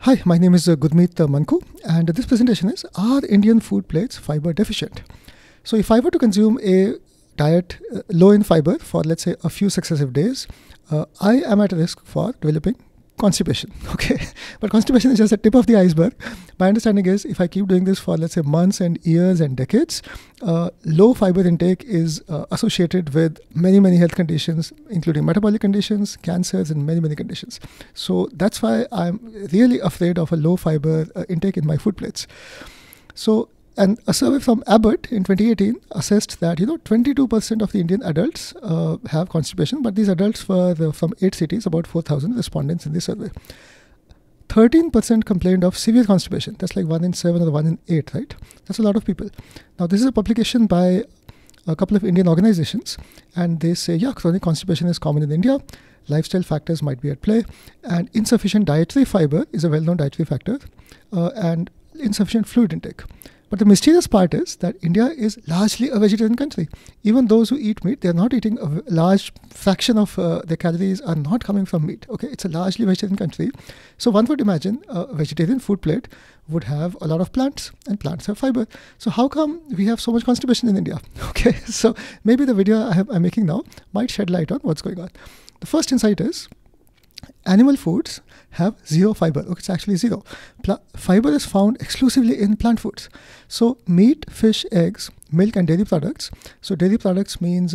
Hi, my name is Gurmeet Manku, and this presentation is Are Indian Food Plates Fiber Deficient? So if I were to consume a diet low in fiber for, let's say, a few successive days, I am at risk for developing constipation. Okay, but constipation is just the tip of the iceberg. My understanding is if I keep doing this for, let's say, months and years and decades, low fiber intake is associated with many health conditions, including metabolic conditions, cancers, and many conditions. So that's why I'm really afraid of a low fiber intake in my food plates. So, and a survey from Abbott in 2018 assessed that 22% of the Indian adults have constipation, but these adults were from 8 cities, about 4,000 respondents in this survey. 13% complained of severe constipation. That's like 1 in 7 or 1 in 8, right? That's a lot of people. Now, this is a publication by a couple of Indian organizations, and they say, yeah, chronic constipation is common in India. Lifestyle factors might be at play, and insufficient dietary fiber is a well-known dietary factor, and insufficient fluid intake. But the mysterious part is that India is largely a vegetarian country. Even those who eat meat, they're not eating a large fraction of their calories are not coming from meat. Okay, it's a largely vegetarian country. So one would imagine a vegetarian food plate would have a lot of plants, and plants have fiber. So how come we have so much constipation in India? Okay, so maybe the video I'm making now might shed light on what's going on. The first insight is animal foods have zero fiber. Okay, it's actually zero. Fiber is found exclusively in plant foods. So meat, fish, eggs, milk, and dairy products. So dairy products means,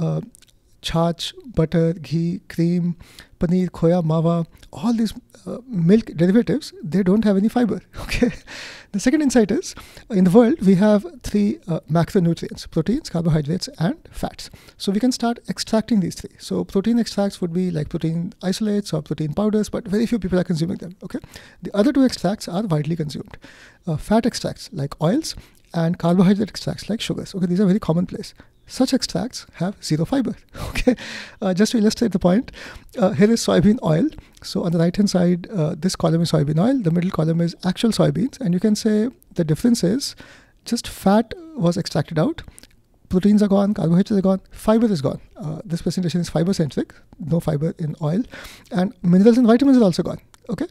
charch, butter, ghee, cream, paneer, khoya, mawa, all these milk derivatives, they don't have any fiber. Okay. The second insight is, in the world, we have 3 macronutrients: proteins, carbohydrates, and fats. So we can start extracting these 3. So protein extracts would be like protein isolates or protein powders, but very few people are consuming them. Okay. The other 2 extracts are widely consumed. Fat extracts like oils and carbohydrate extracts like sugars. Okay, these are very commonplace. Such extracts have zero fiber. Okay, just to illustrate the point, here is soybean oil. So on the right hand side, this column is soybean oil. The middle column is actual soybeans, and you can say the difference is just fat was extracted out. Proteins are gone, carbohydrates are gone, fiber is gone. This presentation is fiber centric, no fiber in oil, and minerals and vitamins are also gone. Okay.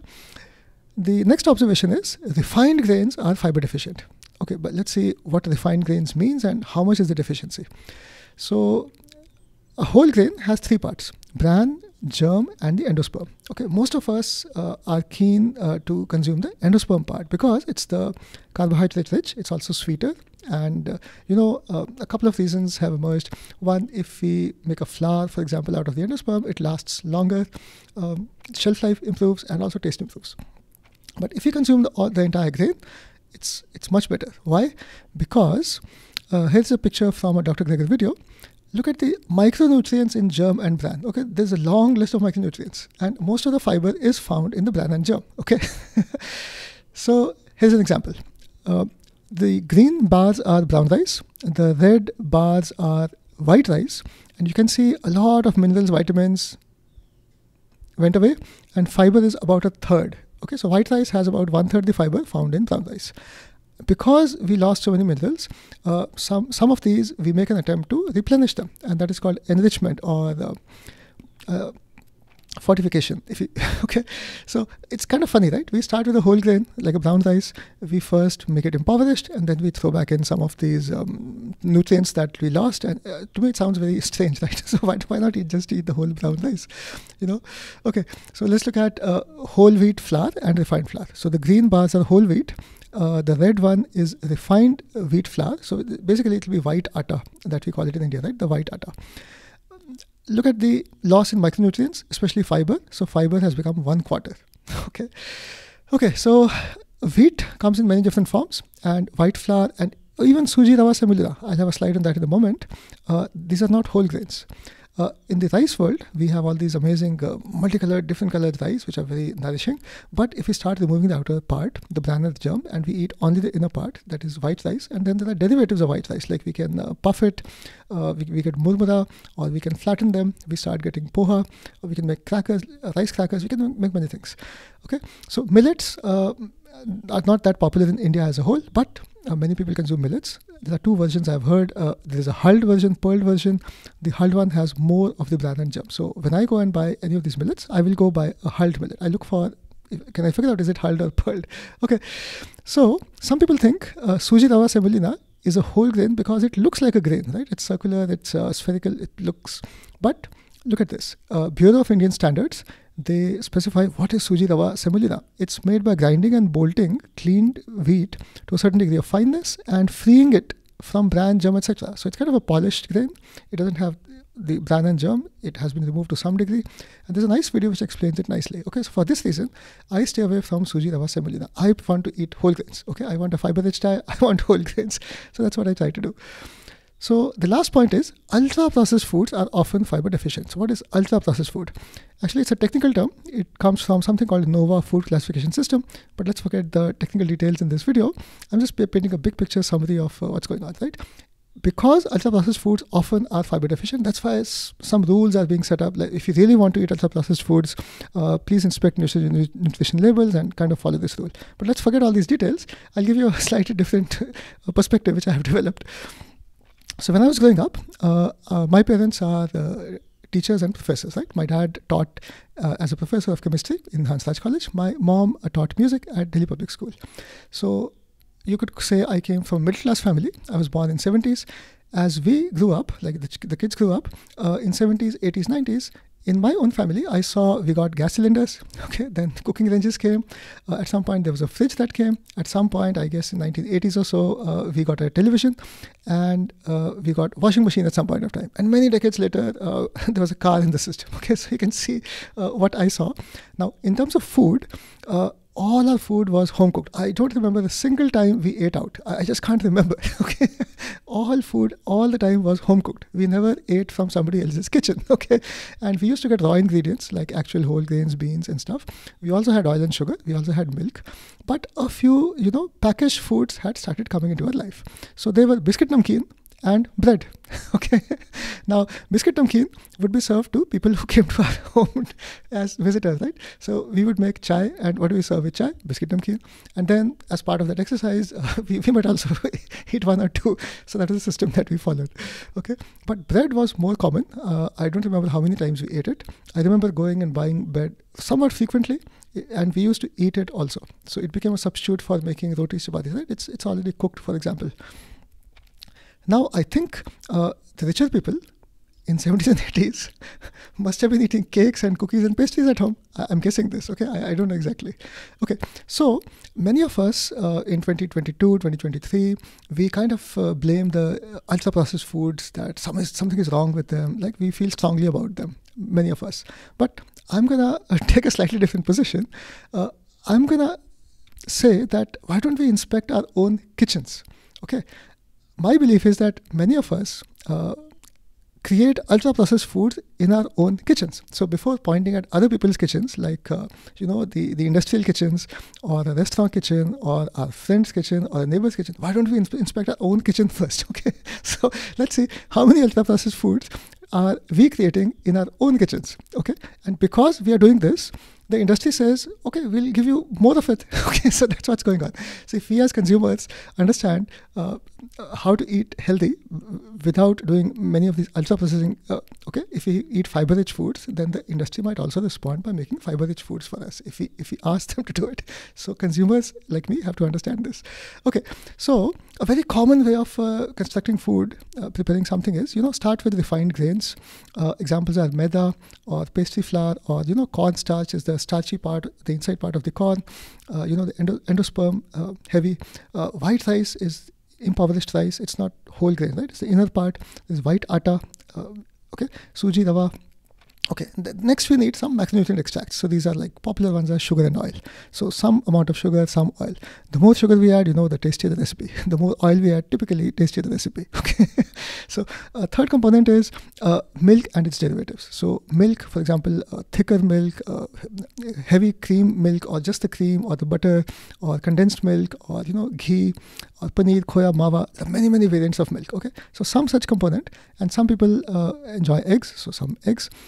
The next observation is refined grains are fiber deficient. Okay, but let's see what refined grains means and how much is the deficiency. So a whole grain has 3 parts: bran, germ, and the endosperm. Okay, most of us are keen to consume the endosperm part because it's the carbohydrate rich, it's also sweeter, and a couple of reasons have emerged. One, if we make a flour, for example, out of the endosperm, it lasts longer, shelf life improves, and also taste improves. But if you consume the entire grain, it's much better. Why? Because here's a picture from a Dr. Greger video. Look at the micronutrients in germ and bran. Okay, there's a long list of micronutrients, and most of the fiber is found in the bran and germ. Okay, so here's an example. The green bars are brown rice, the red bars are white rice, and you can see a lot of minerals, vitamins went away, and fiber is about 1/3. Okay, so white rice has about 1/3 the fiber found in brown rice. Because we lost so many minerals, some of these we make an attempt to replenish them, and that is called enrichment or fortification. Okay, so it's kind of funny, right? We start with a whole grain like a brown rice. We first make it impoverished, and then we throw back in some of these nutrients that we lost. And to me, it sounds very strange, right? So why not just eat the whole brown rice? Okay, so let's look at whole wheat flour and refined flour. So the green bars are whole wheat. The red one is refined wheat flour. So basically, it will be white atta that we call it in India, right? The white atta. Look at the loss in micronutrients, especially fiber. So fiber has become 1/4. Okay. So wheat comes in many different forms, and white flour and even sooji, rava, semolina. I'll have a slide on that in a moment. These are not whole grains. In the rice world, we have all these amazing multicolored, different colored rice, which are very nourishing. But if we start removing the outer part, the bran and the germ, and we eat only the inner part, that is white rice, and then there are derivatives of white rice, like we can puff it, we get murmura, or we can flatten them, we start getting poha, or we can make crackers, rice crackers, we can make many things. Okay, so millets are not that popular in India as a whole, but many people consume millets. There are 2 versions I've heard. There's a hulled version, pearled version. The hulled one has more of the bran and germ. So when I go and buy any of these millets, I will go buy a hulled millet. I look for Can I figure out, is it hulled or pearled? Okay, so some people think sooji, rava, semolina is a whole grain because it looks like a grain, right? It's circular, it's spherical, it looks. But look at this. Bureau of Indian Standards, they specify what is sooji, rava, semolina. It's made by grinding and bolting cleaned wheat to a certain degree of fineness and freeing it from bran, germ, etc. So it's kind of a polished grain. It doesn't have the bran and germ. It has been removed to some degree. And there's a nice video which explains it nicely. Okay, so for this reason, I stay away from sooji, rava, semolina. I want to eat whole grains. Okay, I want a fiber-rich diet. I want whole grains. So that's what I try to do. So the last point is ultra-processed foods are often fiber deficient. So what is ultra-processed food? Actually, it's a technical term. It comes from something called NOVA food classification system. But let's forget the technical details in this video. I'm just painting a big picture summary of what's going on, right? Because ultra-processed foods often are fiber deficient, that's why some rules are being set up. Like if you really want to eat ultra-processed foods, please inspect nutrition labels and kind of follow this rule. But let's forget all these details. I'll give you a slightly different perspective which I have developed. So when I was growing up, my parents are teachers and professors, right? My dad taught as a professor of chemistry in Hansraj College. My mom taught music at Delhi Public School. So you could say I came from a middle-class family. I was born in 70s. As we grew up, like the kids grew up, in 70s, 80s, 90s, in my own family, I saw we got gas cylinders. Okay, then cooking ranges came. At some point, there was a fridge that came. At some point, I guess in 1980s or so, we got a television, and we got washing machine at some point of time. And many decades later, there was a car in the system. Okay, so you can see what I saw. Now, in terms of food, all our food was home cooked. I don't remember a single time we ate out. I just can't remember. Okay, all food all the time was home cooked. We never ate from somebody else's kitchen. Okay, and we used to get raw ingredients like actual whole grains, beans, and stuff. We also had oil and sugar. We also had milk, but a few packaged foods had started coming into our life. So they were biscuit namkeen and bread. Okay, now biscuit namkeen would be served to people who came to our home as visitors, right? So we would make chai, and what do we serve with chai? Biscuit namkeen. And then as part of that exercise, we might also eat one or two. So that is the system that we followed. Okay, but bread was more common. I don't remember how many times we ate it. I remember going and buying bread somewhat frequently, and we used to eat it also. So it became a substitute for making rotis, chapatis, right? It's already cooked, for example. Now, I think the richer people in 70s and 80s must have been eating cakes and cookies and pastries at home. I'm guessing this, okay? I don't know exactly. Okay, so many of us in 2022, 2023, we kind of blame the ultra-processed foods that something is wrong with them. Like we feel strongly about them, many of us. But I'm going to take a slightly different position. I'm going to say that why don't we inspect our own kitchens, okay? My belief is that many of us create ultra-processed foods in our own kitchens. So before pointing at other people's kitchens, like the industrial kitchens, or a restaurant kitchen, or our friend's kitchen, or a neighbor's kitchen, why don't we inspect our own kitchen first? Okay, so let's see how many ultra-processed foods are we creating in our own kitchens. Okay, and because we are doing this, the industry says, okay, we'll give you more of it. Okay, so that's what's going on. So if we as consumers understand how to eat healthy without doing many of these ultra-processing, okay, if we eat fiber-rich foods, then the industry might also respond by making fiber-rich foods for us if we ask them to do it. So consumers like me have to understand this. Okay, so a very common way of constructing food, preparing something is, start with refined grains. Examples are maida or pastry flour, or, cornstarch is the starchy part, the inside part of the corn. The endosperm, heavy. White rice is impoverished rice. It's not whole grain, right? It's the inner part. There's white atta. Okay, sooji, rava. Okay, next we need some macronutrient extracts. So these are like popular ones are sugar and oil. So some amount of sugar, some oil. The more sugar we add, the tastier the recipe. The more oil we add, typically tastier the recipe. Okay. So third component is milk and its derivatives. So milk, for example, thicker milk, heavy cream milk, or just the cream, or the butter, or condensed milk, or ghee, or paneer, khoya, mawa. There are many, many variants of milk. Okay. So some such component, and some people enjoy eggs. So some eggs.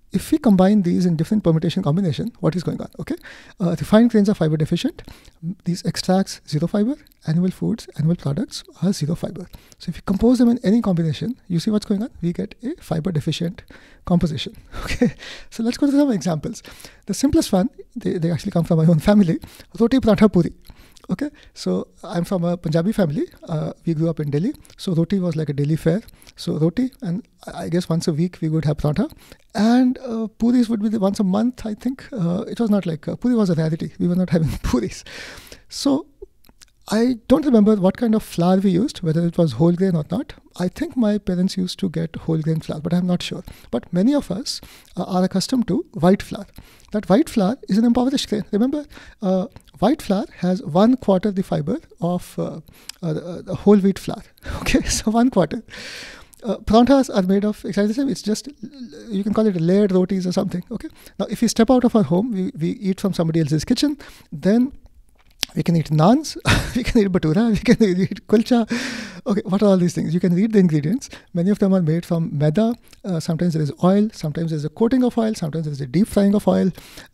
if we combine these in different permutation combination, what is going on? Okay, refined grains are fiber deficient. These extracts, zero fiber. Animal foods, animal products are zero fiber. So if you compose them in any combination, you see what's going on? We get a fiber deficient composition. Okay, so let's go to some examples. The simplest one, they actually come from my own family. Roti, paratha, puri. Okay, so I'm from a Punjabi family. We grew up in Delhi. So roti was like a daily fare. So roti, and I guess once a week we would have paratha. And puris would be once a month, I think. It was not like, puri was a rarity. We were not having puris. So I don't remember what kind of flour we used, whether it was whole grain or not. I think my parents used to get whole grain flour, but I'm not sure. But many of us are accustomed to white flour. That white flour is an impoverished grain. Remember, white flour has 1/4 the fiber of the whole wheat flour. Okay, so 1/4. Paranthas are made of exactly the same. It's just, you can call it layered rotis or something. Okay. Now, if we step out of our home, we eat from somebody else's kitchen, then we can eat naans, we can eat bhatura, we can eat kulcha. Okay, what are all these things? You can read the ingredients. Many of them are made from maida. Sometimes there is oil, sometimes there is a coating of oil, sometimes there is a deep frying of oil.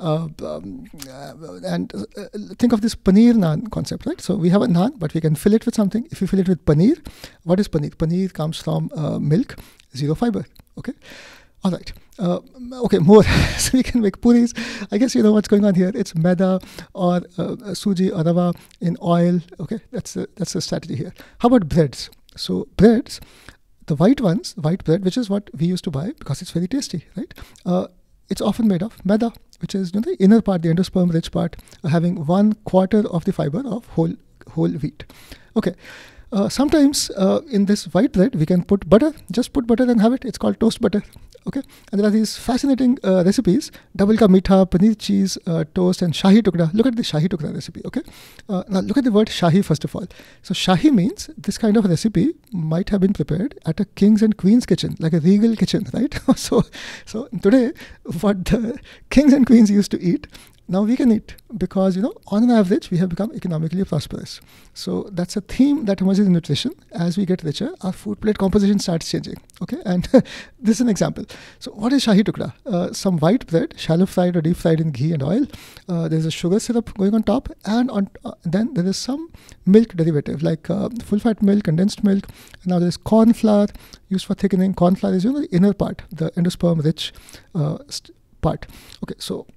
And think of this paneer naan concept, right? So we have a naan, but we can fill it with something. If you fill it with paneer, what is paneer? Paneer comes from milk, zero fiber. Okay. All right. Okay, more. So we can make puris. I guess you know what's going on here. It's maida or sooji or rava in oil. Okay, that's the strategy here. How about breads? So breads, the white ones, white bread, which is what we used to buy because it's very tasty, right? It's often made of maida, which is the inner part, the endosperm rich part, having 1/4 of the fiber of whole wheat. Okay. Sometimes in this white bread, we can put butter. Just put butter and have it. It's called toast butter. Okay. And there are these fascinating recipes. Double ka meetha, paneer cheese, toast, and shahi tukda. Look at the shahi tukda recipe. Okay. Now look at the word shahi first of all. So shahi means this kind of recipe might have been prepared at a king's and queen's kitchen, like a regal kitchen, right? so today, what the kings and queens used to eat, now we can eat because, on an average, we have become economically prosperous. So that's a theme that emerges in nutrition. As we get richer, our food plate composition starts changing. Okay, and this is an example. So what is shahi tukda? Some white bread, shallow fried or deep fried in ghee and oil. There's a sugar syrup going on top, and then there is some milk derivative like full fat milk, condensed milk. And now there is corn flour used for thickening. Corn flour is the inner part, the endosperm rich part. Okay, so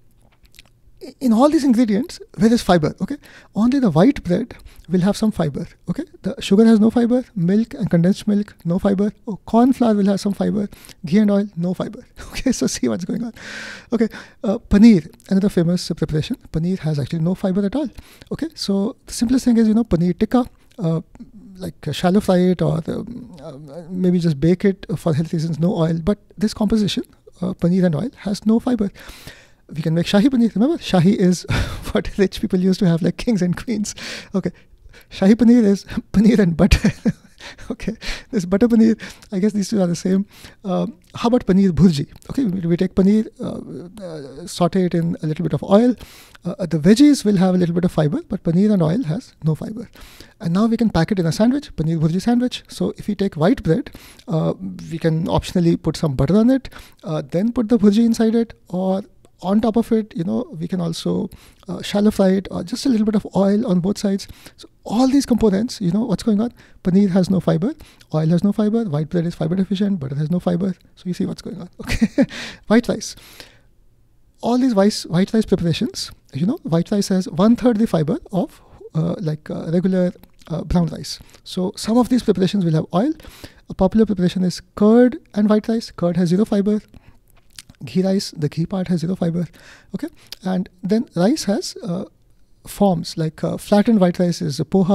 in all these ingredients, where is fiber? Okay, only the white bread will have some fiber. Okay, the sugar has no fiber. Milk and condensed milk, no fiber. Corn flour will have some fiber. Ghee and oil, no fiber. Okay, so see what's going on. Okay, paneer, another famous preparation. Paneer has actually no fiber at all. Okay, so the simplest thing is paneer tikka. Like shallow fry it or maybe just bake it for health reasons. No oil, but this composition, paneer and oil, has no fiber. We can make shahi paneer. Remember, shahi is what rich people used to have, like kings and queens. Okay, shahi paneer is paneer and butter. Okay, this butter paneer, I guess these two are the same. How about paneer bhurji? Okay, we take paneer, saute it in a little bit of oil. The veggies will have a little bit of fiber, but paneer and oil has no fiber. And now we can pack it in a sandwich, paneer bhurji sandwich. So if we take white bread, we can optionally put some butter on it, then put the bhurji inside it, or on top of it, we can also shallow fry it or just a little bit of oil on both sides. So all these components, what's going on? Paneer has no fiber, oil has no fiber, white bread is fiber deficient, butter has no fiber. So you see what's going on. Okay, white rice. All these white rice preparations, white rice has 1/3 the fiber of regular brown rice. So some of these preparations will have oil. A popular preparation is curd and white rice. Curd has zero fiber. Ghee rice, the ghee part has zero fiber. Okay, and then rice has forms like flattened white rice is poha,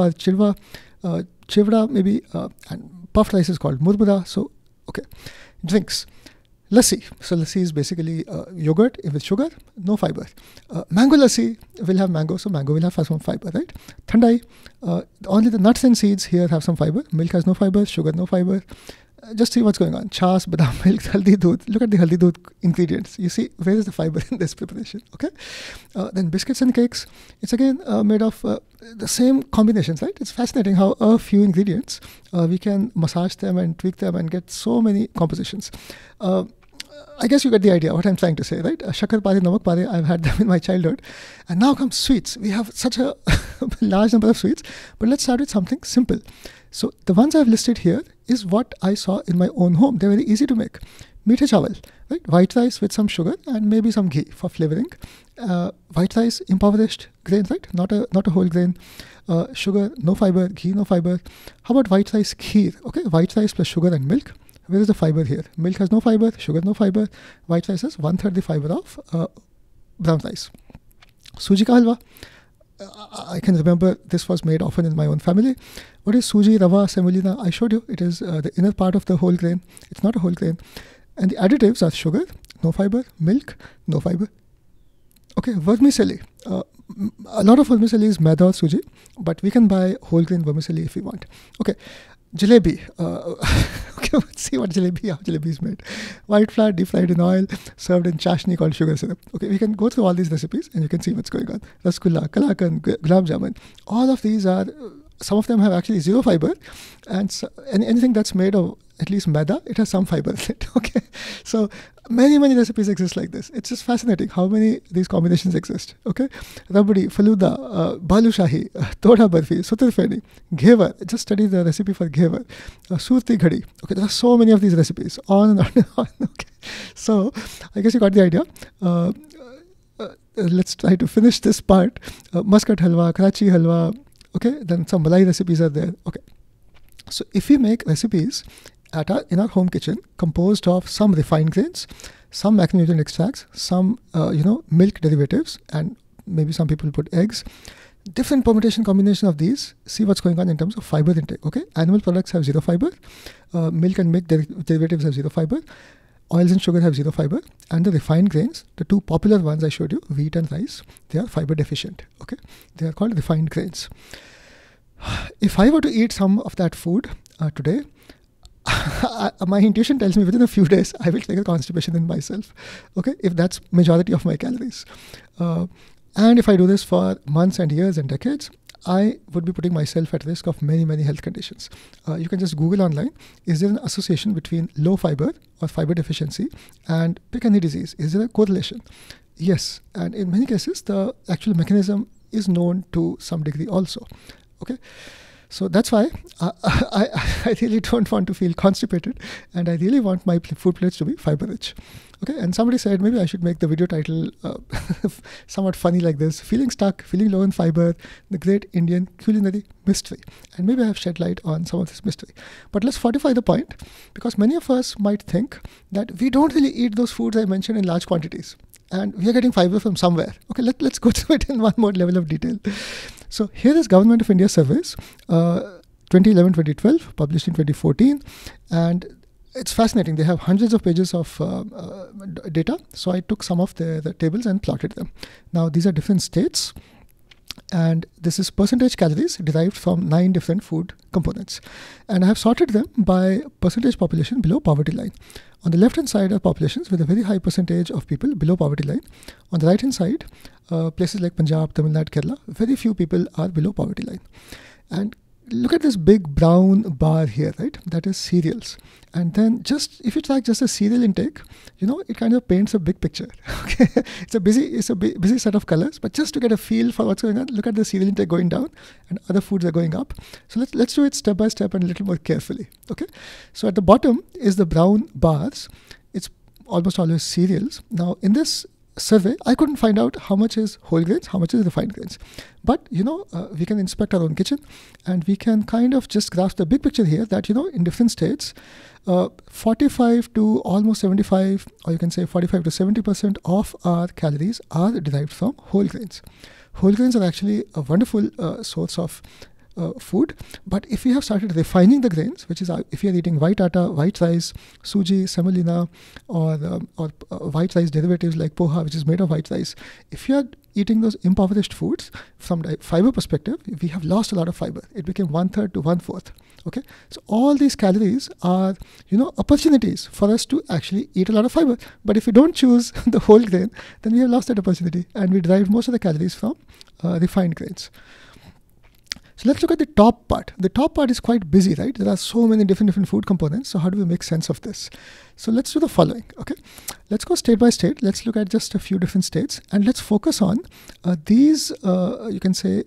chivda maybe, and puffed rice is called murmura. So okay, drinks. Lassi. So lassi is basically yogurt with sugar, no fiber. Mango lassi will have mango, so mango will have some fiber, right? Thandai, only the nuts and seeds here have some fiber. Milk has no fiber, sugar no fiber. Just see what's going on. Chas, badam milk, haldi doodh. Look at the haldi doodh ingredients. You see where is the fiber in this preparation. Okay. Then biscuits and cakes. It's again made of the same combinations, right? It's fascinating how a few ingredients we can massage them and tweak them and get so many compositions. I guess you get the idea what I'm trying to say, right? Shakar pare, namak pare, I've had them in my childhood. And now comes sweets. We have such a large number of sweets, but let's start with something simple. So the ones I've listed here is what I saw in my own home. They're very easy to make. Meethe chawal, right? White rice with some sugar and maybe some ghee for flavoring. White rice, impoverished grain, right? Not a whole grain. Sugar, no fiber. Ghee, no fiber. How about white rice kheer? Okay, white rice plus sugar and milk. Where is the fiber here? Milk has no fiber, sugar no fiber. White rice has 1/3 the fiber of brown rice. Sooji ka halwa. I can remember this was made often in my own family. What is sooji, rava, semolina? I showed you. It is the inner part of the whole grain. It's not a whole grain. And the additives are sugar, no fiber, milk, no fiber. Okay, vermicelli. A lot of vermicelli is maida or sooji, but we can buy whole grain vermicelli if we want. Okay, jalebi. Okay, let's see how jalebi is made. White flour, deep fried in oil, served in chashni called sugar syrup. Okay, we can go through all these recipes and you can see what's going on. Rasgulla, kalakan, gulab jamun. All of these are, some of them have actually zero fiber, and anything that's made of at least maida, it has some fiber in it. Okay, so many recipes exist like this. It's just fascinating how many these combinations exist. Okay, rabdi, faluda, balushahi, toda barfi, sutarfeni, ghevar. Just study the recipe for ghevar, surti ghadi. Okay, there are so many of these recipes, on and on and on. Okay, so I guess you got the idea. Let's try to finish this part. Muscat halwa, Karachi halwa. Okay, then some malai recipes are there. Okay, so if we make recipes in our home kitchen composed of some refined grains, some macronutrient extracts, some milk derivatives, and maybe some people put eggs, different permutation combination of these, see what's going on in terms of fiber intake. Okay, animal products have zero fiber, milk and milk derivatives have zero fiber, oils and sugar have zero fiber, and the refined grains, the two popular ones I showed you, wheat and rice, they are fiber deficient. Okay, they are called refined grains. If I were to eat some of that food today, my intuition tells me within a few days I will take a constipation in myself. Okay, if that's majority of my calories, and if I do this for months and years and decades, I would be putting myself at risk of many health conditions. You can just Google online, is there an association between low fiber or fiber deficiency and pick any disease? Is there a correlation? Yes, and in many cases the actual mechanism is known to some degree also. Okay, so that's why I really don't want to feel constipated, and I really want my food plates to be fiber rich. Okay, and somebody said maybe I should make the video title somewhat funny like this: feeling stuck, feeling low in fiber, the great Indian culinary mystery. And maybe I have shed light on some of this mystery. But let's fortify the point, because many of us might think that we don't really eat those foods I mentioned in large quantities, and we are getting fiber from somewhere. Okay, let's go through it in one more level of detail. So here is Government of India surveys, 2011-2012, published in 2014, and it's fascinating. They have hundreds of pages of data. So I took some of the tables and plotted them. Now these are different states, and this is percentage calories derived from 9 different food components. And I have sorted them by percentage population below poverty line. On the left hand side are populations with a very high percentage of people below poverty line. On the right hand side, places like Punjab, Tamil Nadu, Kerala, very few people are below poverty line. And look at this big brown bar here, right? That is cereals. And then just if you track just the cereal intake, it kind of paints a big picture. Okay, it's a busy set of colors, but just to get a feel for what's going on, look at the cereal intake going down and other foods are going up. So let's do it step by step and a little more carefully. Okay, so at the bottom is the brown bars. It's almost always cereals. Now in this survey, I couldn't find out how much is whole grains, how much is refined grains. But, we can inspect our own kitchen and we can kind of just grasp the big picture here that, in different states, 45 to almost 75, or you can say 45 to 70% of our calories are derived from whole grains. Whole grains are actually a wonderful source of food, but if we have started refining the grains, which is if you are eating white atta, white rice, sooji, semolina, or white rice derivatives like poha, which is made of white rice, if you are eating those impoverished foods, from the fiber perspective, we have lost a lot of fiber. It became 1/3 to 1/4. Okay, so all these calories are opportunities for us to actually eat a lot of fiber. But if we don't choose the whole grain, then we have lost that opportunity, and we derive most of the calories from refined grains. So let's look at the top part. The top part is quite busy, right? There are so many different food components. So how do we make sense of this? So let's do the following, okay? Let's go state by state. Let's look at just a few different states and let's focus on these, you can say,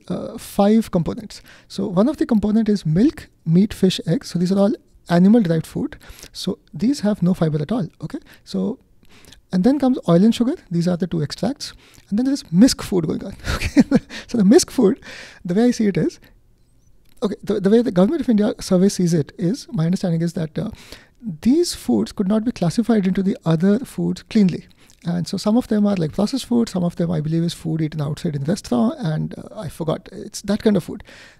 5 components. So one of the component is milk, meat, fish, eggs. So these are all animal derived food. So these have no fiber at all, okay? So, and then comes oil and sugar. These are the 2 extracts. And then there is misc food going on, okay? So the misc food, the way I see it is, okay, the way the government of India survey sees it is, my understanding is that these foods could not be classified into the other foods cleanly. And so some of them are like processed food, some of them I believe is food eaten outside in the restaurant, and I forgot, it's that kind of food.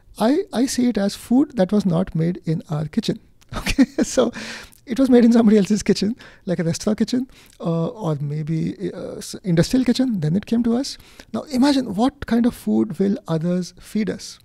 I see it as food that was not made in our kitchen, okay? So it was made in somebody else's kitchen, like a restaurant kitchen or maybe industrial kitchen, then it came to us. Now imagine what kind of food will others feed us?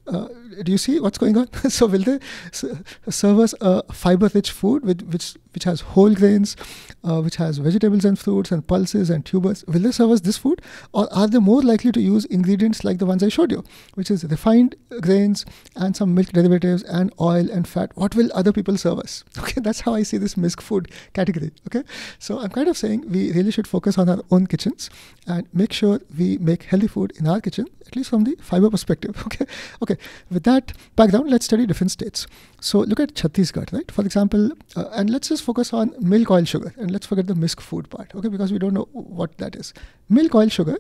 Do you see what's going on? So will they serve us a fiber-rich food which has whole grains, which has vegetables and fruits and pulses and tubers? Will they serve us this food? Or are they more likely to use ingredients like the ones I showed you, which is refined grains and some milk derivatives and oil and fat? What will other people serve us? Okay, that's how I see this misc food category. Okay, so I'm kind of saying we really should focus on our own kitchens and make sure we make healthy food in our kitchen, at least from the fiber perspective. Okay. With that background, let's study different states. So look at Chhattisgarh, right? For example, and let's just focus on milk, oil, sugar, and let's forget the misc food part, okay? Because we don't know what that is. Milk, oil, sugar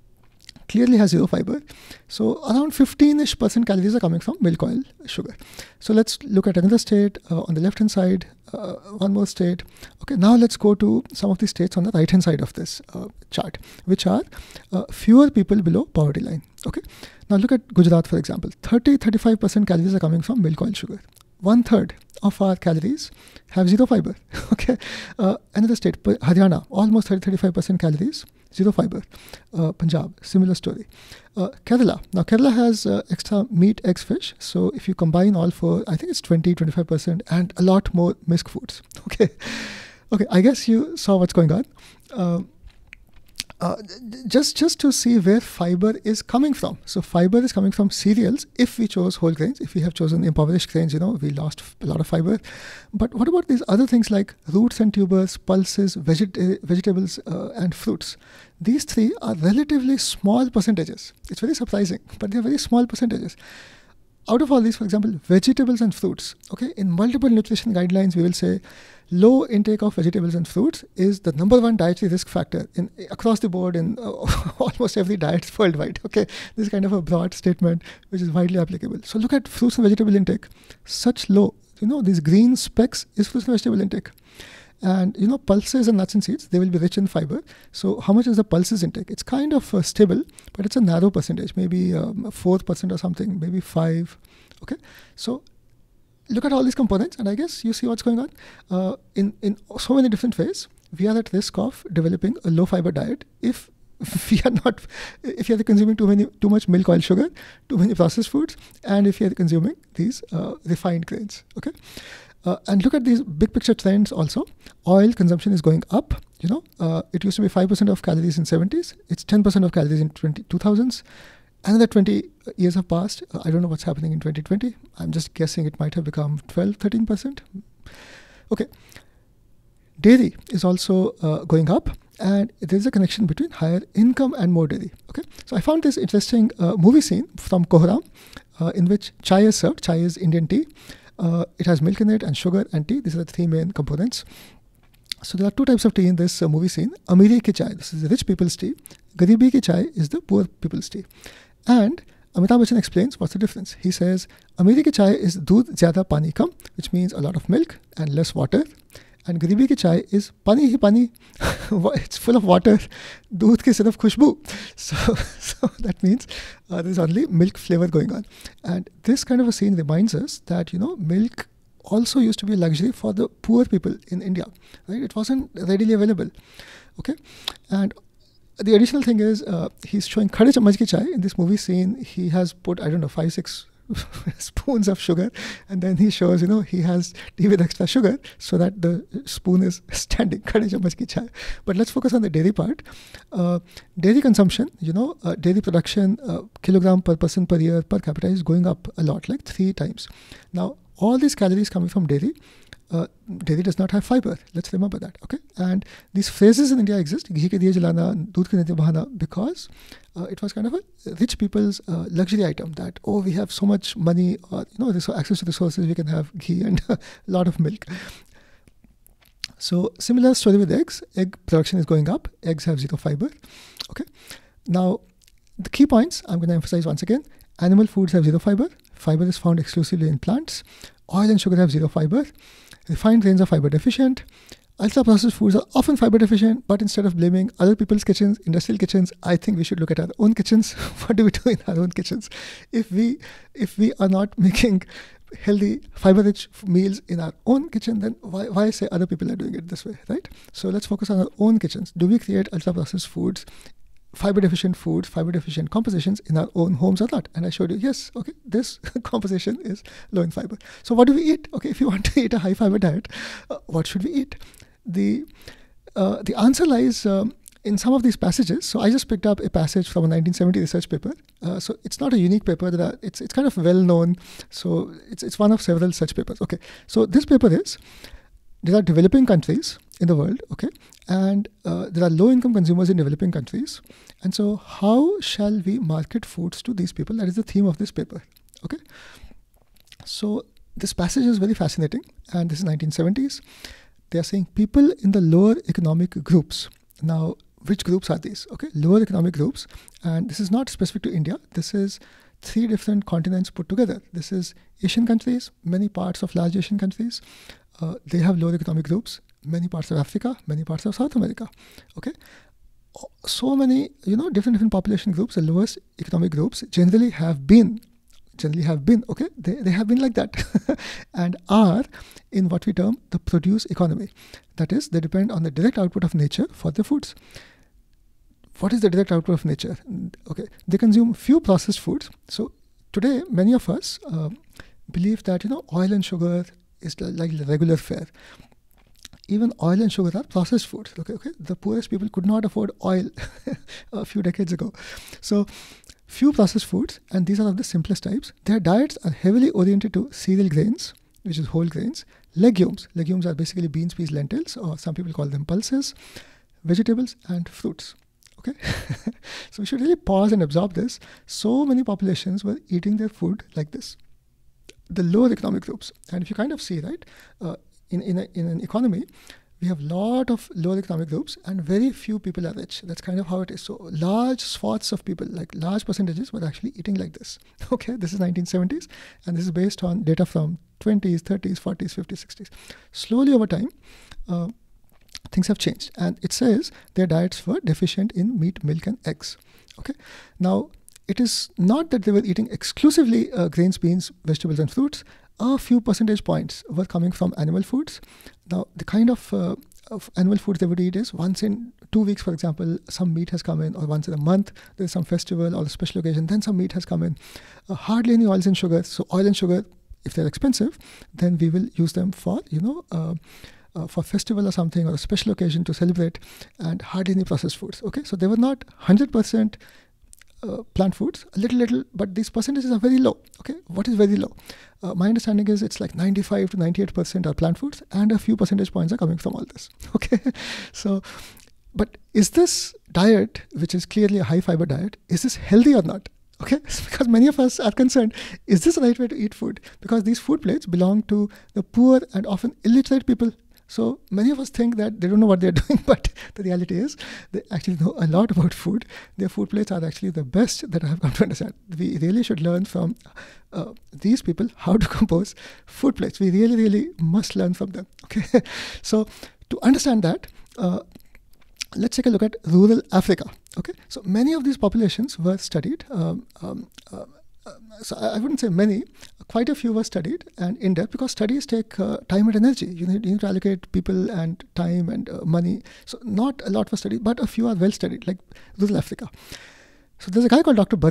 clearly has 0 fiber. So around 15-ish% calories are coming from milk, oil, sugar. So let's look at another state on the left-hand side, one more state. Okay, now let's go to some of the states on the right-hand side of this chart, which are fewer people below poverty line. Okay, now look at Gujarat, for example. 30-35% calories are coming from milk, oil, sugar. 1/3 of our calories have 0 fiber. Okay, another state, Haryana, almost 30-35% calories, 0 fiber. Punjab, similar story. Kerala. Now Kerala has extra meat, eggs, fish. So if you combine all 4, I think it's 20-25% and a lot more misc foods. Okay, I guess you saw what's going on. Just to see where fiber is coming from. So fiber is coming from cereals. If we chose whole grains, if we have chosen impoverished grains, we lost a lot of fiber. But what about these other things like roots and tubers, pulses, vegetables and fruits? These 3 are relatively small percentages. It's very surprising, but they're very small percentages. Out of all these, for example, vegetables and fruits, okay, in multiple nutrition guidelines, we will say low intake of vegetables and fruits is the #1 dietary risk factor across the board in almost every diet worldwide. Okay, this is kind of a broad statement which is widely applicable. So look at fruits and vegetable intake, such low. These green specks is fruits and vegetable intake. And pulses and nuts and seeds, they will be rich in fiber. So how much is the pulses intake? It's kind of stable, but it's a narrow percentage, maybe 4% or something, maybe 5%. Okay, so look at all these components, and I guess you see what's going on. In so many different ways, we are at risk of developing a low fiber diet if we are consuming too much milk, oil, sugar, too many processed foods, and if we are consuming these refined grains. Okay. And look at these big picture trends also. Oil consumption is going up. It used to be 5% of calories in 70s. It's 10% of calories in 2000s. Another 20 years have passed. I don't know what's happening in 2020. I'm just guessing it might have become 12-13%. Okay. Dairy is also going up, and there's a connection between higher income and more dairy. Okay. So I found this interesting movie scene from Kohram in which chai is served. Chai is Indian tea. It has milk in it and sugar and tea. These are the 3 main components. So there are 2 types of tea in this movie scene. Amiri ki chai, this is the rich people's tea. Garibi ki chai is the poor people's tea. And Amitabh Bachchan explains what's the difference. He says, Amiri ki chai is doodh zyada pani kam, which means a lot of milk and less water. And garibi ki chai is pani hi pani. It's full of water. Doodh ki sirf khushbu. So that means there's only milk flavor going on. And this kind of a scene reminds us that, milk also used to be a luxury for the poor people in India. Right? It wasn't readily available. Okay. And the additional thing is he's showing khade chamach ki chai in this movie scene. He has put, 5-6 spoons of sugar, and then he shows, he has tea with extra sugar so that the spoon is standing. But let's focus on the dairy part. Dairy consumption, dairy production, kilogram per person per year per capita is going up a lot, like 3 times. Now, all these calories coming from dairy, dairy does not have fiber. Let's remember that, okay? And these phrases in India exist, ghee ke diye jalana, doodh ke diye bahana, because it was kind of a rich people's luxury item that, we have so much money, access to resources, we can have ghee and a lot of milk. So similar story with eggs. Egg production is going up. Eggs have 0 fiber, okay? Now, the key points I'm going to emphasize once again. Animal foods have 0 fiber. Fiber is found exclusively in plants. Oil and sugar have 0 fiber. Refined grains are fiber deficient. Ultra-processed foods are often fiber deficient, but instead of blaming other people's kitchens, industrial kitchens, I think we should look at our own kitchens. What do we do in our own kitchens? If we are not making healthy, fiber-rich meals in our own kitchen, then why say other people are doing it this way, right? So let's focus on our own kitchens. Do we create ultra-processed foods, fiber-deficient foods, fiber-deficient compositions in our own homes or not? And I showed you, yes, okay, this composition is low in fiber. So what do we eat? Okay, if you want to eat a high-fiber diet, what should we eat? The answer lies in some of these passages. So I just picked up a passage from a 1970 research paper. So it's not a unique paper. It's kind of well known. So it's one of several such papers. Okay, so this paper is, there are developing countries in the world, okay, and there are low-income consumers in developing countries. And so how shall we market foods to these people? That is the theme of this paper, okay. So this passage is very fascinating, and this is 1970s. They are saying people in the lower economic groups. Now, which groups are these? Okay, lower economic groups, and this is not specific to India. This is 3 different continents put together. This is Asian countries, many parts of large Asian countries. They have lower economic groups, many parts of Africa, many parts of South America. Okay, so many different population groups. The lowest economic groups generally have been okay. They have been like that, and are in what we term the produce economy. That is, they depend on the direct output of nature for their foods. What is the direct output of nature? Okay, they consume few processed foods. So today, many of us believe that oil and sugar is like regular fare. Even oil and sugar are processed foods. Okay. The poorest people could not afford oil a few decades ago. So few processed foods, and these are of the simplest types. Their diets are heavily oriented to cereal grains, which is whole grains. Legumes are basically beans, peas, lentils, or some people call them pulses. Vegetables and fruits. Okay, so we should really pause and absorb this. So many populations were eating their food like this. The lower economic groups, and if you kind of see, right, in an economy, we have a lot of lower economic groups and very few people are rich. That's kind of how it is. So large swaths of people, like large percentages, were actually eating like this. Okay, this is 1970s, and this is based on data from 20s, 30s, 40s, 50s, 60s. Slowly over time, things have changed, and it says their diets were deficient in meat, milk, and eggs. Okay, now it is not that they were eating exclusively grains, beans, vegetables, and fruits. A few percentage points were coming from animal foods. Now, the kind of animal foods they would eat is once in 2 weeks, for example, some meat has come in, or once in a month, there's some festival or a special occasion, then some meat has come in. Hardly any oils and sugar. So oil and sugar, if they're expensive, then we will use them for, for festival or something, or a special occasion to celebrate, and hardly any processed foods. Okay, so they were not 100% plant foods, a little, but these percentages are very low. Okay, what is very low? My understanding is it's like 95 to 98% are plant foods, and a few percentage points are coming from all this. Okay, so, but is this diet, which is clearly a high fiber diet, is this healthy or not? Okay, because many of us are concerned, is this the right way to eat food? Because these food plates belong to the poor and often illiterate people. So many of us think that they don't know what they're doing, but the reality is they actually know a lot about food. Their food plates are actually the best that I have come to understand. We really should learn from these people how to compose food plates. We really must learn from them. Okay, so to understand that, let's take a look at rural Africa. Okay, so many of these populations were studied. So I wouldn't say many, quite a few were studied and in depth, because studies take time and energy. You need to allocate people and time and money. So not a lot were studied, but a few are well studied, like rural Africa. So there's a guy called Dr. Burkitt.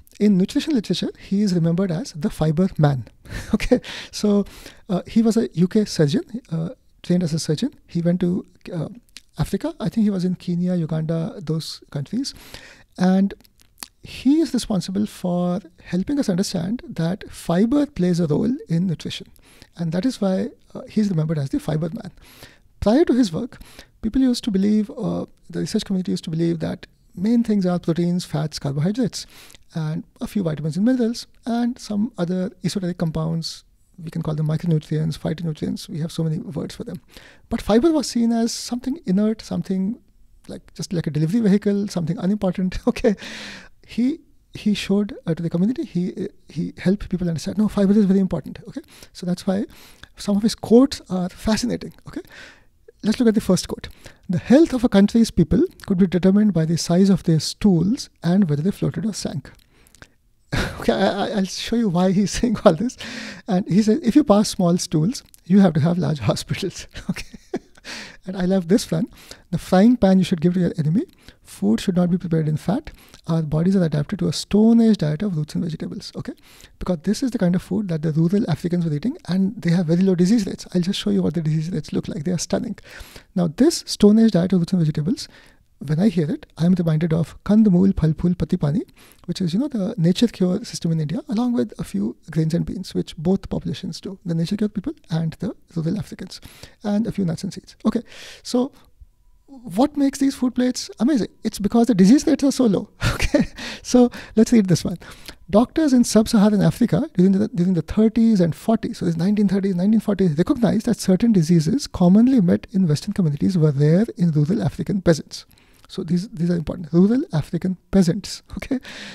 in nutrition literature, he is remembered as the fiber man. Okay, so he was a UK surgeon, trained as a surgeon. He went to Africa. I think he was in Kenya, Uganda, those countries. And he is responsible for helping us understand that fiber plays a role in nutrition. And that is why he's remembered as the fiber man. Prior to his work, people used to believe, the research community used to believe that main things are proteins, fats, carbohydrates, and a few vitamins and minerals, and some other esoteric compounds. We can call them micronutrients, phytonutrients. We have so many words for them. But fiber was seen as something inert, something just like a delivery vehicle, something unimportant. Okay, he showed to the community. He helped people understand. No, fiber is very important. Okay, so that's why some of his quotes are fascinating. Okay. Let's look at the first quote. The health of a country's people could be determined by the size of their stools and whether they floated or sank. Okay, I'll show you why he's saying all this. And he says, if you pass small stools, you have to have large hospitals. Okay. And I love this one. The frying pan you should give to your enemy. Food should not be prepared in fat. Our bodies are adapted to a Stone Age diet of roots and vegetables. Okay, because this is the kind of food that the rural Africans were eating, and they have very low disease rates. I'll just show you what the disease rates look like. They are stunning. Now, this Stone Age diet of roots and vegetables, when I hear it, I am reminded of Kandamul, Phalpul, Patipani, which is, the nature cure system in India, along with a few grains and beans, which both populations do, the nature cure people and the rural Africans, and a few nuts and seeds. Okay, so what makes these food plates amazing? It's because the disease rates are so low. Okay, so let's read this one. Doctors in sub-Saharan Africa during the 30s and 40s, so this 1930s, 1940s, recognized that certain diseases commonly met in Western communities were rare in rural African peasants. So these are important. Rural African peasants. Okay,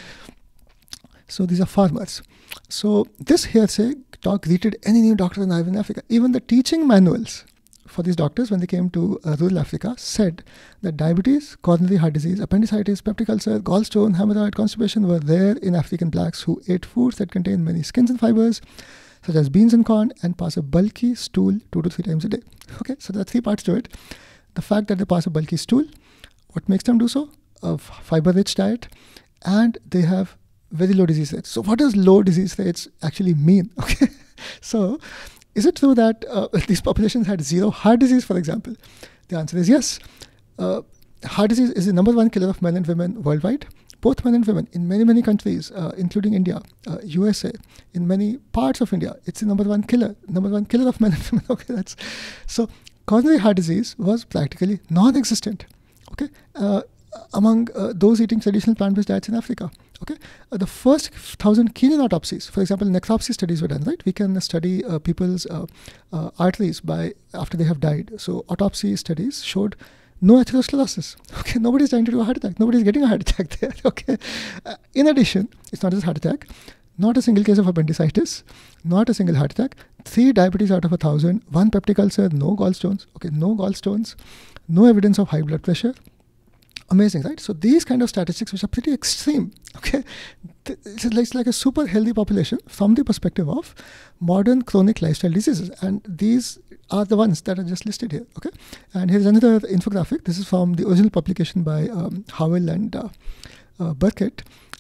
so these are farmers. So this hearsay talk greeted any new doctor in Africa. Even the teaching manuals for these doctors, when they came to rural Africa, said that diabetes, coronary heart disease, appendicitis, peptic ulcer, gallstone, hemorrhoid, constipation were rare in African blacks who ate foods that contain many skins and fibers, such as beans and corn, and pass a bulky stool 2 to 3 times a day. Okay, so there are 3 parts to it. The fact that they pass a bulky stool, what makes them do so? A fiber-rich diet, and they have very low disease rates. So what does low disease rates actually mean? Okay, so is it true that these populations had 0 heart disease, for example? The answer is yes. Heart disease is the #1 killer of men and women worldwide, both men and women in many, many countries, including India, USA, in many parts of India. It's the #1 killer of men and women. Okay, so coronary heart disease was practically non-existent. Okay, among those eating traditional plant-based diets in Africa. Okay, the first 1,000 Kenyan autopsies, for example, necropsy studies were done. Right, we can study people's arteries after they have died. So autopsy studies showed no atherosclerosis. Okay, nobody's trying to do a heart attack. Nobody's getting a heart attack there. Okay, in addition, it's not just heart attack. Not a single case of appendicitis, not a single heart attack, 3 diabetes out of 1,000, 1 peptic ulcer, no gallstones. Okay, no gallstones, no evidence of high blood pressure. Amazing, right? So these kind of statistics, which are pretty extreme, okay, it's like a super healthy population from the perspective of modern chronic lifestyle diseases, and these are the ones that are just listed here. Okay, and here's another infographic. This is from the original publication by Howell and Burkett.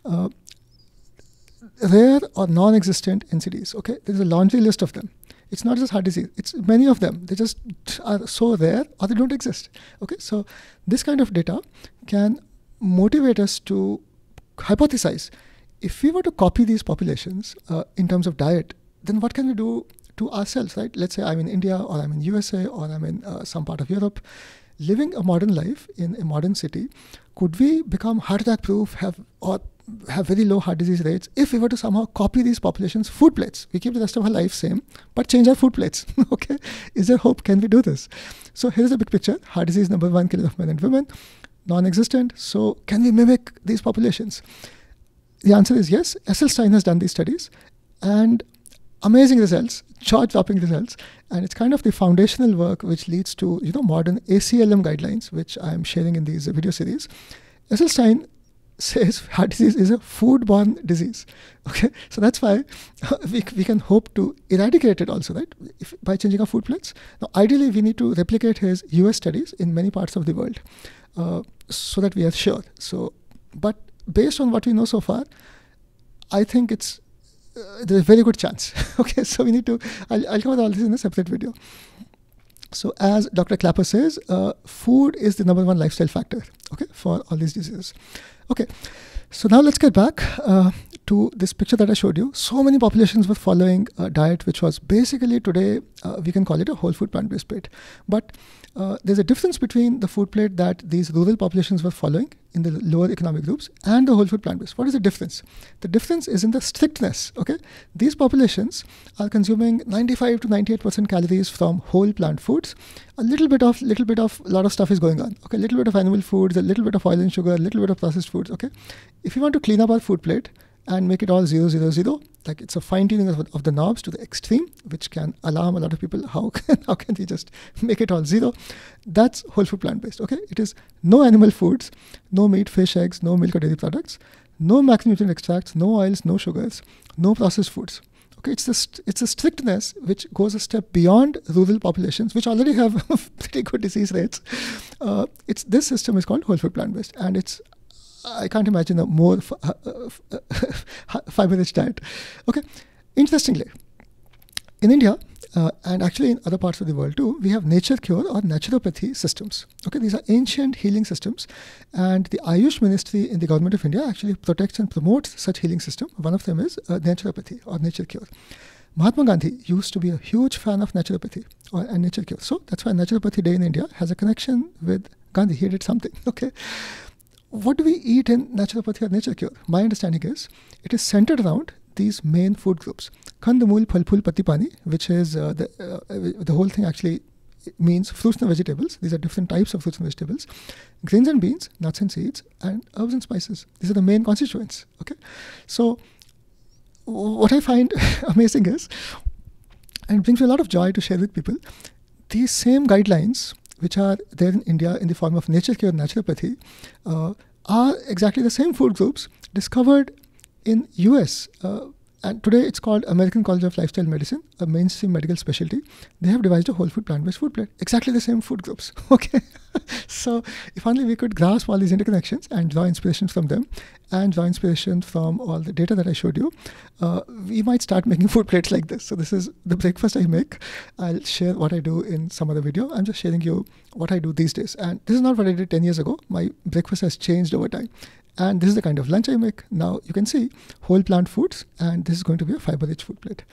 Rare or non-existent NCDs. Okay, there's a laundry list of them. It's not just heart disease. It's many of them. They just are so rare or they don't exist. Okay, so this kind of data can motivate us to hypothesize. If we were to copy these populations in terms of diet, then what can we do to ourselves, right? Let's say I'm in India, or I'm in USA, or I'm in some part of Europe, living a modern life in a modern city. Could we become heart attack proof, have very low heart disease rates if we were to somehow copy these populations' food plates? We keep the rest of our life same, but change our food plates. Okay, is there hope? Can we do this? So here's a big picture. Heart disease #1 killer of men and women, non-existent. So can we mimic these populations? The answer is yes. Esselstyn has done these studies, and amazing results, jaw-dropping results, and it's kind of the foundational work which leads to modern ACLM guidelines, which I'm sharing in these video series. Esselstyn says heart disease is a food-borne disease. Okay, so that's why we can hope to eradicate it also, right? By changing our food plates. Now, ideally, we need to replicate his US studies in many parts of the world, so that we are sure. So, but based on what we know so far, I think there's a very good chance. Okay, so we need to, I'll cover all this in a separate video. So as Dr. Clapper says, food is the #1 lifestyle factor, okay, for all these diseases. Okay, so now let's get back to this picture that I showed you. So many populations were following a diet which was basically today, we can call it a whole food plant-based plate. But there's a difference between the food plate that these rural populations were following in the lower economic groups and the whole food plant-based. What is the difference? The difference is in the strictness, okay? These populations are consuming 95 to 98% calories from whole plant foods. A lot of stuff is going on, okay? A little bit of animal foods, a little bit of oil and sugar, a little bit of processed foods, okay? If you want to clean up our food plate and make it all 0, 0, 0, like it's a fine-tuning of the knobs to the extreme, which can alarm a lot of people. How can we just make it all 0? That's whole food plant-based, okay? It is no animal foods, no meat, fish, eggs, no milk or dairy products, no macronutrient extracts, no oils, no sugars, no processed foods. Okay, it's a strictness which goes a step beyond rural populations, which already have pretty good disease rates. This system is called whole food plant-based, and I can't imagine a more fiber-rich diet. Okay, interestingly, in India, and actually in other parts of the world too, we have nature cure or naturopathy systems. Okay, these are ancient healing systems, and the Ayush Ministry in the government of India actually protects and promotes such healing system. One of them is naturopathy or nature cure. Mahatma Gandhi used to be a huge fan of naturopathy and nature cure. So that's why Naturopathy Day in India has a connection with Gandhi. He did something. Okay. What do we eat in naturopathy or nature cure? My understanding is it is centered around these main food groups. Kandamul, Phalphul, Patti Pani, which is the whole thing actually means fruits and vegetables. These are different types of fruits and vegetables. Grains and beans, nuts and seeds, and herbs and spices. These are the main constituents. Okay, so what I find amazing is, and it brings me a lot of joy to share with people, these same guidelines which are there in India in the form of nature cure and naturopathy are exactly the same food groups discovered in US. And today it's called American College of Lifestyle Medicine, a mainstream medical specialty. They have devised a whole food plant-based food plate, exactly the same food groups. Okay, so if only we could grasp all these interconnections and draw inspiration from them, and draw inspiration from all the data that I showed you, we might start making food plates like this. So this is the breakfast I make. I'll share what I do in some other video. I'm just sharing you what I do these days. And this is not what I did 10 years ago. My breakfast has changed over time. And this is the kind of lunch I make. Now you can see whole plant foods, and this is going to be a fiber-rich food plate.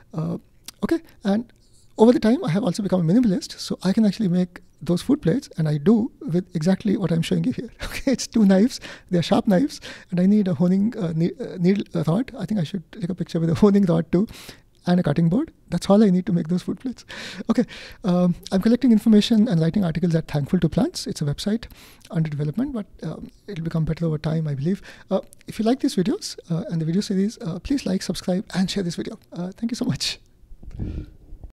Okay, and over the time I have also become a minimalist, so I can actually make those food plates, and I do with exactly what I'm showing you here. Okay, it's 2 knives, they're sharp knives, and I need a honing needle rod. I think I should take a picture with a honing rod too, and a cutting board. That's all I need to make those food plates. Okay, I'm collecting information and writing articles at Thankful to Plants. It's a website under development, but it'll become better over time, I believe. If you like these videos and the video series, please like, subscribe, and share this video. Thank you so much.